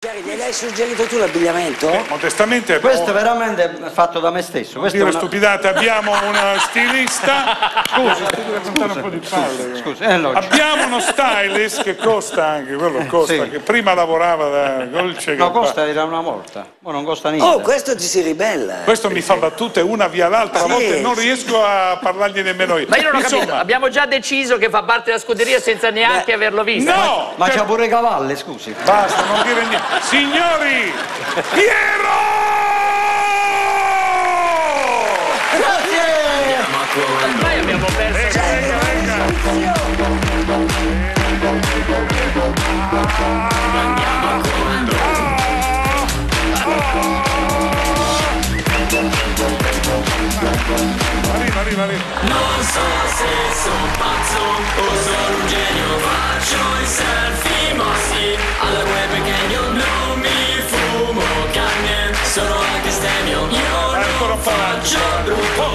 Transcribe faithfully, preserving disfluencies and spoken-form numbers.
Chiari, gliel'hai suggerito tu l'abbigliamento? Eh, modestamente. Questo è veramente fatto da me stesso. Questo Dire è una... stupidate, abbiamo una stilista. Scusi, ti devo contare un po' di palle. scusi, è logico. Abbiamo uno stylist che costa anche, quello costa, Sì. che prima lavorava da Dolce No, Gabbana. costa era una volta, ma non costa niente. Oh, questo ti si ribella. Questo mi fa battute una via l'altra, a Sì. volte non riesco a parlargli nemmeno io. Ma io non ho Insomma, capito, abbiamo già deciso che fa parte della scuderia senza neanche averlo visto. no! Ma che- c'ha pure i cavalli, scusi. Basta, non dire niente. Signori, Piero! Ormai abbiamo perso. Arriva, arriva, arriva. Non so se sono pazzo o sono un genio, faccio i selfie mossi alla web perché io non mi fumo canne, sono anche stemio, io Ancora un non po' avanti. faccio brutto